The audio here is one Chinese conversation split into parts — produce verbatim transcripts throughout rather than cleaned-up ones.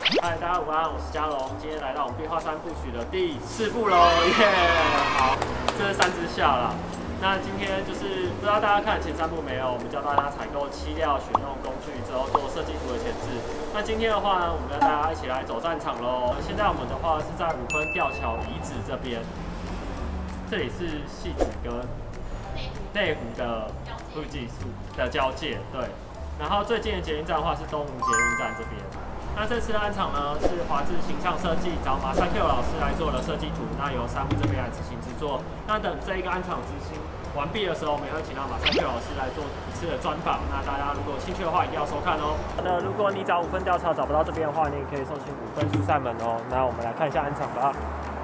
嗨，大家午安，我是嘉龙，今天来到我们变化三部曲的第四部喽，耶！好，这是三只下啦。那今天就是不知道大家看前三部没有？我们教大家采购漆料、选用工具之后做设计图的前置。那今天的话呢，我们跟大家一起来走战场喽。现在我们的话是在五分吊桥遗址这边，这里是汐止跟内湖的路技术的交界，对。然后最近的捷运站的话是东吴捷运站这边。那这次的案场呢是华智形象设计找马赛 Q 老师来做的设计图，那由三木这边来执行制作。那等这一个案场执行完毕的时候，我们也会请到马赛 Q 老师来做一次的专访。那大家如果有兴趣的话，一定要收看哦。好的，如果你找五分吊桥找不到这边的话，你也可以搜寻五分疏散门哦。那我们来看一下案场吧。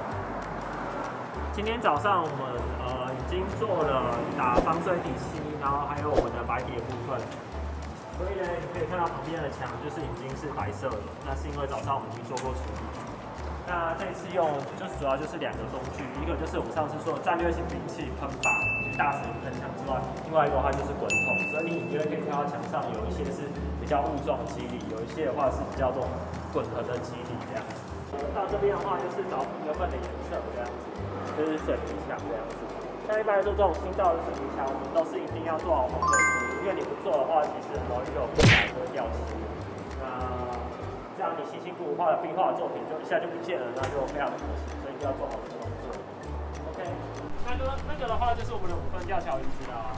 今天早上我们呃已经做了打防水底漆，然后还有我们的白底的部分。所以呢，你可以看到旁边的墙就是已经是白色的，那是因为早上我们已经做过处理。那这次用就是主要就是两个工具，一个就是我们上次说的战略性兵器喷靶，就是大石喷枪之外，另外一个的话就是滚筒。所以你隐约可以看到墙上有一些是比较雾状肌理，有一些的话是比较这种滚横的肌理这样子。到这边的话就是找平衡的颜色这样子，就是水泥墙这样子。像一般来说，这种新造的水泥墙，我们都是一定要做好防水涂，因为你不做的话，其实很容易就有破坏或掉漆。那这样你辛辛苦苦画的壁画的作品就一下就不见了，那就非常可惜，所以一定要做好这个动作。OK， 那个那个的话就是我们的五分吊桥遗址啦。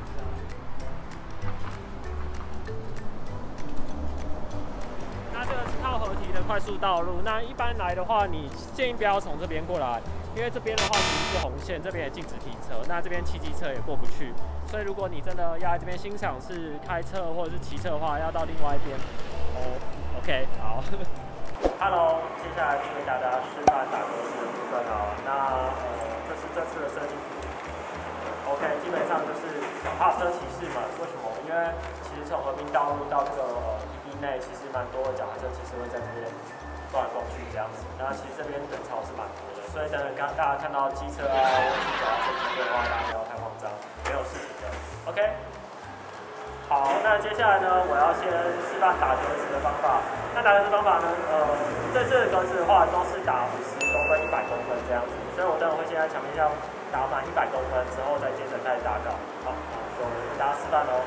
那这个是靠合体的快速道路，那一般来的话，你建议不要从这边过来。因为这边的话其实是红线，这边也禁止停车，那这边汽机车也过不去，所以如果你真的要来这边欣赏是开车或者是骑车的话，要到另外一边。哦 ，OK， 好。Hello， 接下来就为大家示范打格子的部分哦。那呃，这是这次的设计图。OK， 基本上就是脚踏车骑士们，为什么？因为其实从和平道路到这个地内，其实蛮多的脚踏车骑士会在这边逛来逛去这样子。那其实这边人潮是蛮多的。所以等等，刚大家看到机车啊，或者是脚踏车经过的话，大家不要太慌张，没有事情的。OK， 好，那接下来呢，我要先示范打格子的方法。那打格子方法呢，呃，这次的格子的话都是打五十公分、一百公分这样子，所以我等会会先在墙面上打满一百公分之后，再接着开始打稿。好，那我给大家示范喽。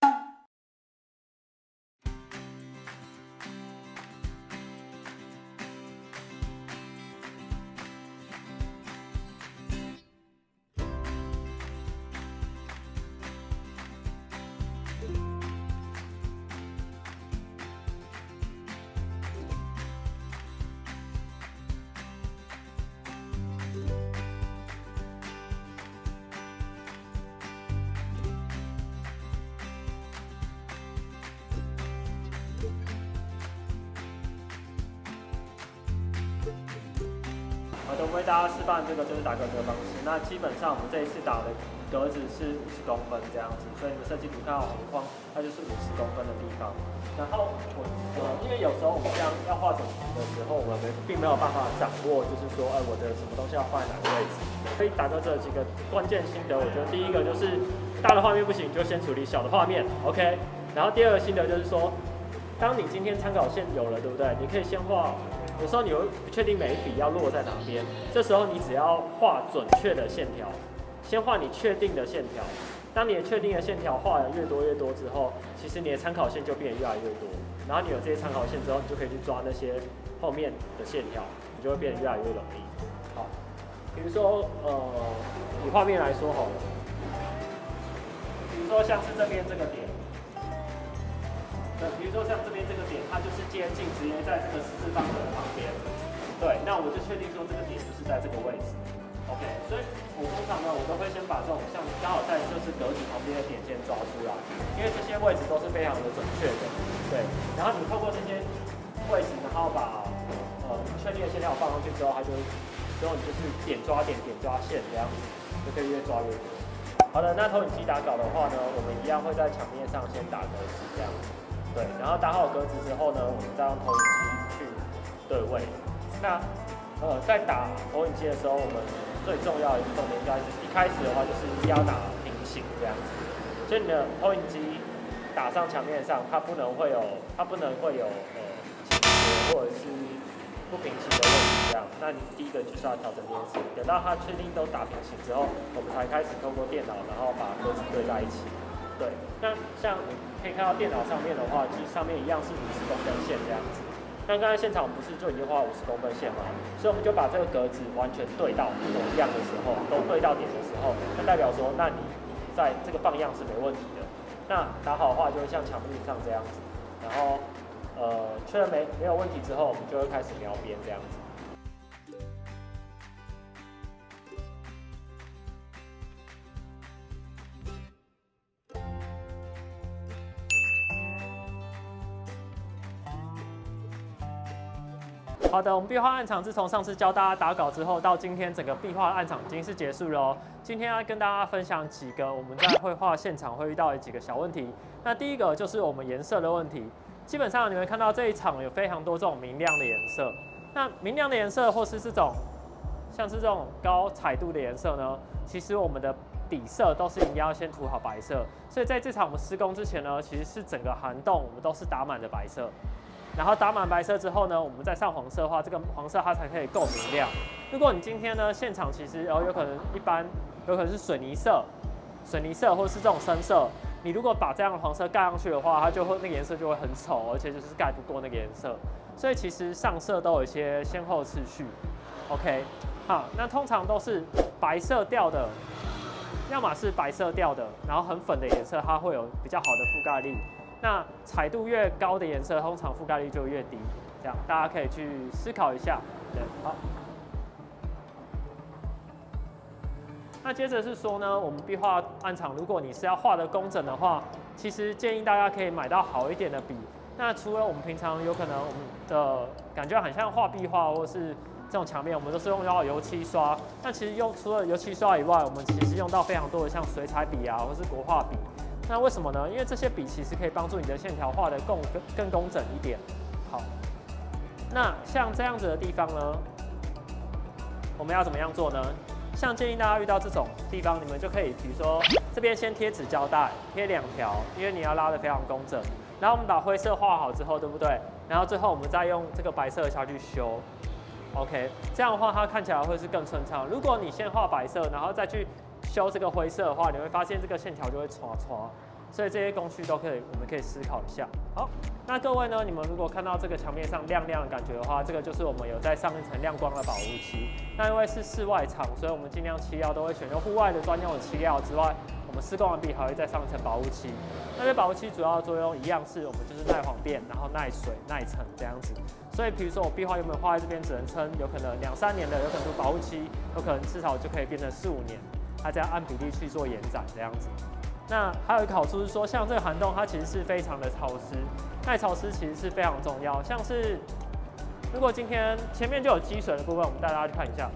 好的，我为大家示范这个就是打格子的方式。那基本上我们这一次打的格子是五十公分这样子，所以你们设计图看到红框，它就是五十公分的地方。然后我呃，因为有时候我们这样要画整图的时候，我们并没有办法掌握，就是说，哎、呃，我的什么东西要放在哪个位置。所以打格子有几个关键心得，我觉得第一个就是大的画面不行，就先处理小的画面 ，OK。然后第二个心得就是说，当你今天参考线有了，对不对？你可以先画。有时候你会不确定每一笔要落在哪边，这时候你只要画准确的线条，先画你确定的线条。当你的确定的线条画的越多越多之后，其实你的参考线就变得越来越多。然后你有这些参考线之后，你就可以去抓那些后面的线条，你就会变得越来越容易。好，比如说呃，以画面来说好了，比如说像是这边这个点。那比如说像这边这个点，它就是接近直接在这个十字方格的旁边。对，那我就确定说这个点就是在这个位置。OK， 所以我通常呢，我都会先把这种像刚好在就是格子旁边的点先抓出来，因为这些位置都是非常的准确的。对，然后你透过这些位置，然后把呃确定的线条放上去之后，它就之后你就是点抓点，点抓线这样子，就可以越抓越多。好的，那投影机打稿的话呢，我们一样会在墙面上先打格子这样子。对，然后打好格子之后呢，我们再用投影机去对位。那呃，在打投影机的时候，我们最重要的一个重点应该是一开始的话就是一定要打平行这样子。所以你的投影机打上墙面上，它不能会有，它不能会有呃倾斜或者是平行的问题这样，那你第一个就是要调整电视，等到它确定都打平行之后，我们才开始透过电脑，然后把格子对在一起。对，那像你可以看到电脑上面的话，其实上面一样是五十公分线这样子。那刚才现场不是就已经画五十公分线吗？所以我们就把这个格子完全对到一模一样的时候，都对到点的时候，那代表说，那你在这个放样是没问题的。那打好的话，就会像墙面上这样子，然后呃确认没没有问题之后，我们就会开始描边这样子。好的，我们壁画暗场自从上次教大家打稿之后，到今天整个壁画暗场已经是结束了哦。今天要跟大家分享几个我们在绘画现场会遇到的几个小问题。那第一个就是我们颜色的问题。基本上你们看到这一场有非常多这种明亮的颜色。那明亮的颜色或是这种像是这种高彩度的颜色呢，其实我们的底色都是应该要先涂好白色。所以在这场我们施工之前呢，其实是整个涵洞我们都是打满的白色。然后打满白色之后呢，我们再上黄色的话，这个黄色它才可以够明亮。如果你今天呢现场其实哦有可能一般有可能是水泥色、水泥色或是这种深色，你如果把这样的黄色盖上去的话，它就会那个颜色就会很丑，而且就是盖不过那个颜色。所以其实上色都有一些先后次序。OK， 好，那通常都是白色调的，要么是白色调的，然后很粉的颜色，它会有比较好的覆盖力。那彩度越高的颜色，通常覆盖率就越低。这样大家可以去思考一下。对，好。那接着是说呢，我们壁画暗场，如果你是要画的工整的话，其实建议大家可以买到好一点的笔。那除了我们平常有可能我们的感觉很像画壁画，或是这种墙面，我们都是用到油漆刷。那其实用除了油漆刷以外，我们其实用到非常多的像水彩笔啊，或是国画笔。那为什么呢？因为这些笔其实可以帮助你的线条画得更更工整一点。好，那像这样子的地方呢，我们要怎么样做呢？像建议大家遇到这种地方，你们就可以，比如说这边先贴纸胶带，贴两条，因为你要拉得非常工整。然后我们把灰色画好之后，对不对？然后最后我们再用这个白色下去修。OK， 这样的话它看起来会是更顺畅。如果你先画白色，然后再去修这个灰色的话，你会发现这个线条就会刷刷，所以这些工序都可以，我们可以思考一下。好，那各位呢，你们如果看到这个墙面上亮亮的感觉的话，这个就是我们有在上一层亮光的保护漆。那因为是室外场，所以我们尽量漆料都会选用户外的专用的漆料之外，我们施工完毕还会再上一层保护漆。那这保护漆主要的作用一样是我们就是耐晃变，然后耐水、耐尘这样子。所以比如说我壁画原本画在这边只能撑有可能两三年的，有可能涂保护漆，有可能至少就可以变成四五年。它这样按比例去做延展这样子。那还有一个好处是说，像这个涵洞它其实是非常的潮湿，耐潮湿其实是非常重要。像是如果今天前面就有积水的部分，我们带大家去看一下。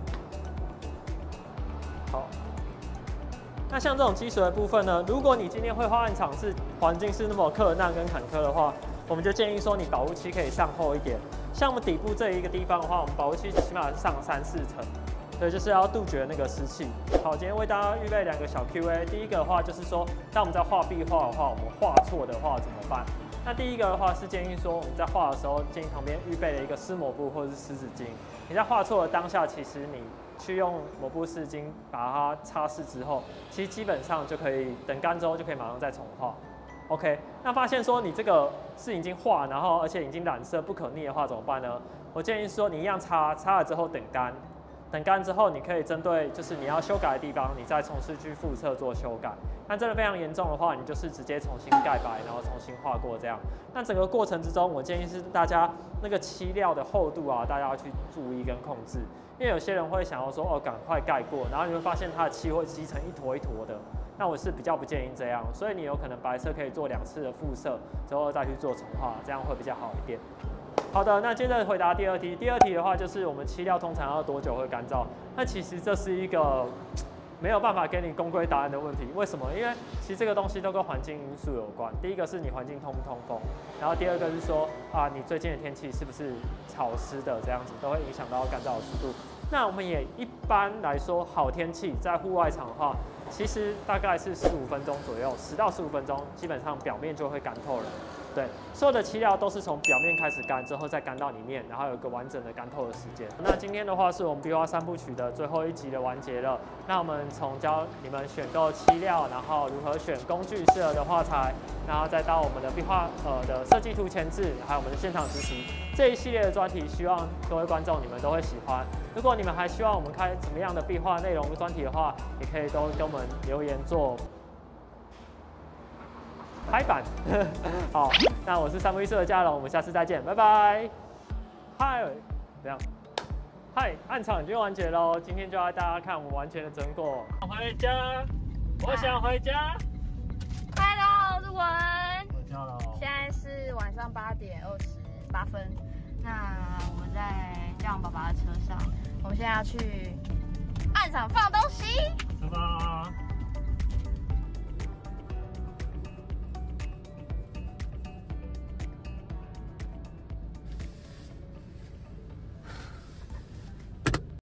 好，那像这种积水的部分呢，如果你今天绘画暗场是环境是那么困难跟坎坷的话，我们就建议说你保护漆可以上厚一点。像我们底部这一个地方的话，我们保护漆起码是上三四层。所以就是要杜绝那个湿气。好，今天为大家预备两个小 Q A。第一个的话就是说，当我们在画壁画的话，我们画错的话怎么办？那第一个的话是建议说，我们在画的时候，建议旁边预备了一个湿抹布或者是湿纸巾。你在画错的当下，其实你去用抹布湿巾把它擦拭之后，其实基本上就可以等干之后就可以马上再重画。OK， 那发现说你这个是已经画，然后而且已经染色不可逆的话怎么办呢？我建议说你一样擦，擦了之后等干。等干之后，你可以针对就是你要修改的地方，你再从事去复测做修改。那真的非常严重的话，你就是直接重新盖白，然后重新画过这样。那整个过程之中，我建议是大家那个漆料的厚度啊，大家要去注意跟控制，因为有些人会想要说哦，赶快盖过，然后你会发现它的漆会积成一坨一坨的。那我是比较不建议这样，所以你有可能白色可以做两次的复色，之后再去做重画，这样会比较好一点。好的，那接着回答第二题。第二题的话，就是我们漆料通常要多久会干燥？那其实这是一个没有办法给你公规答案的问题。为什么？因为其实这个东西都跟环境因素有关。第一个是你环境通不通风，然后第二个是说啊，你最近的天气是不是潮湿的，这样子都会影响到干燥的速度。那我们也一般来说，好天气在户外场的话，其实大概是十五分钟左右，十到十五分钟，基本上表面就会干透了。 对，所有的漆料都是从表面开始干，之后再干到里面，然后有一个完整的干透的时间。那今天的话是我们壁画三部曲的最后一集的完结了。那我们从教你们选购漆料，然后如何选工具适合的画材，然后再到我们的壁画呃的设计图前置，还有我们的现场实习这一系列的专题，希望各位观众你们都会喜欢。如果你们还希望我们开什么样的壁画内容专题的话，也可以都跟我们留言做拍板。好，那我是三不一社的嘉龙，我们下次再见，拜拜。嗨，怎样？嗨，暗场已经完结喽，今天就要大家看我们完全的成果。回家，我想回家。 Hello， 我是文。 回家了。 现在是晚上八点二十八分。那我们在嘉龙爸爸的车上，我们现在要去暗场放东西。 出发。